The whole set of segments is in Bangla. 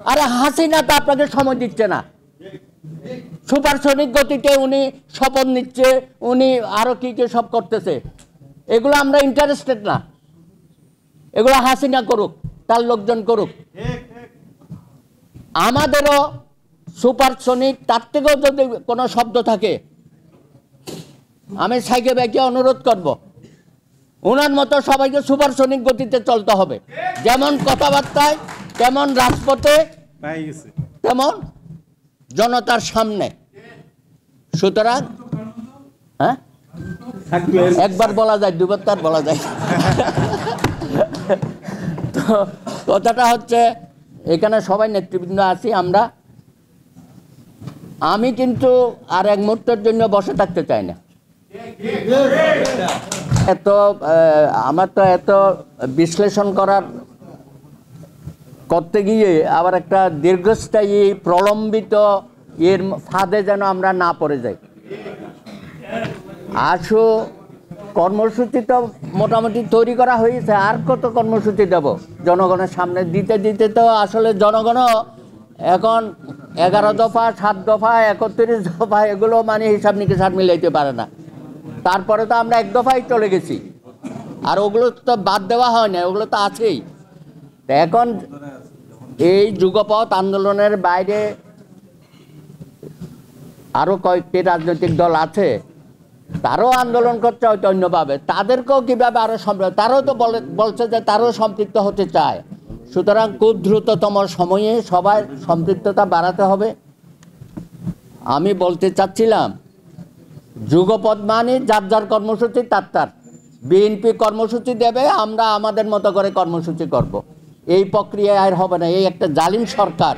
আরে হাসিনা তো আপনাকে সময় দিচ্ছে না, সুপারসনিক গতিতে উনি শপথ নিচ্ছে, উনি আরো কি কি সব করতেছে, এগুলো আমরা ইন্টারেস্টেড না, এগুলো হাসিনা করুক, তার লোকজন করুক। আমাদেরও সুপারসনিক, তার থেকেও যদি কোনো শব্দ থাকে আমি সাইকে ব্যাকে অনুরোধ করব, ওনার মতো সবাইকে সুপারসনিক গতিতে চলতে হবে, যেমন কথাবার্তায় তেমন রাজপথে তেমন জনতার সামনে। সুতরাং হ্যাঁ, একবার বলা যায়, দুবার তার বলা যায়। তো কথাটা হচ্ছে এখানে সবাই নেতৃবৃন্দ আছি আমরা, আমি কিন্তু আর এক মুহূর্তের জন্য বসে থাকতে চাই না। এত আমার তো এত বিশ্লেষণ করতে গিয়ে আবার একটা দীর্ঘস্থায়ী প্রলম্বিত এর ফাঁদে যেন আমরা না পড়ে যাই। আসো কর্মসূচি তো মোটামুটি তৈরি করা হয়েছে, আর কত কর্মসূচি দেব জনগণের সামনে দিতে দিতে তো আসলে জনগণও এখন 11 দফা 7 দফা 31 দফা এগুলো মানে হিসাব নিকেশ আর মিলাইতে পারে না। তারপরে তো আমরা 1 দফায় চলে গেছি, আর ওগুলো তো বাদ দেওয়া হয় না, ওগুলো তো আছেই। এখন এই যুগপৎ আন্দোলনের বাইরে আরো কয়েকটি রাজনৈতিক দল আছে, তারাও আন্দোলন করছে হয়তো অন্যভাবে, তাদেরকেও কিভাবে আরো তারাও তো বলছে যে তারাও সম্পৃক্ত হতে চায়। সুতরাং খুব দ্রুততম সময়ে সবার সম্পৃক্ততা বাড়াতে হবে। আমি বলতে চাচ্ছিলাম যুগপৎ মানে যার যার কর্মসূচি তার বিএনপি কর্মসূচি দেবে, আমরা আমাদের মতো করে কর্মসূচি করব। এই প্রক্রিয়া আর হবে না। এই একটা জালিম সরকার,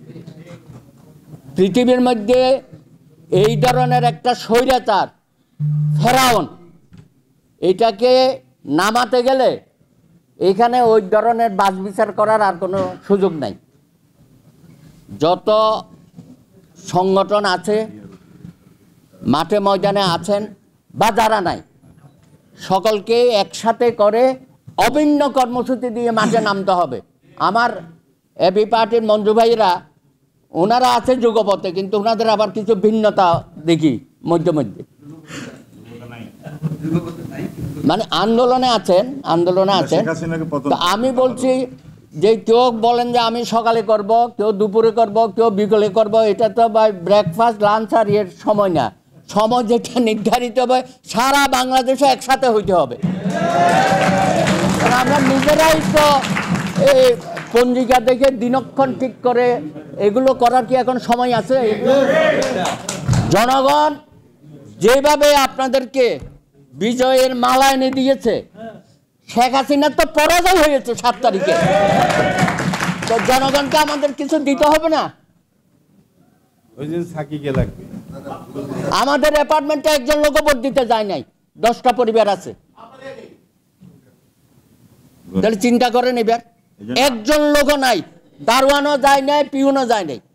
পৃথিবীর মধ্যে এই ধরনের একটা স্বৈরাচার ফেরাউন, এটাকে নামাতে গেলে এখানে ওই ধরনের বাছবিচার করার আর কোনো সুযোগ নাই। যত সংগঠন আছে মাঠে ময়দানে আছেন বা যারা নাই, সকলকে একসাথে করে অভিন্ন কর্মসূচি দিয়ে মাঠে নামতে হবে। আমার এবি পার্টির মঞ্জু ভাইরা ওনারা আছে যুগপথে, কিন্তু ওনাদের আবার কিছু ভিন্নতা দেখি মধ্যে মধ্যে, মানে আন্দোলনে আছেন। তো আমি বলছি যে কেউ বলেন যে আমি সকালে করব, কেউ দুপুরে করব, কেউ বিকেলে করব, এটা তো ভাই ব্রেকফাস্ট লাঞ্চ আর এর সময় না। সময় যেটা নির্ধারিত হবে সারা বাংলাদেশে একসাথে হইতে হবে। আমরা নিজেরাই তো এই পঞ্জিকা দেখে দিনক্ষণ ঠিক করে এগুলো করার কি এখন সময় আছে? জনগণ যেভাবে আপনাদেরকে বিজয়ের মালা এনে দিয়েছে, শেখ হাসিনার তো পরাজয় হয়েছে 7 তারিখে, তো জনগণকে আমাদের কিছু দিতে হবে না? আমাদের অ্যাপার্টমেন্টে একজন লোক ভোট দিতে যায় নাই, 10টা পরিবার আছে, তাহলে চিন্তা করেন এবার। একজন লোকও নাই, দারোয়ানও যায় নাই, পিউনও যায় নাই।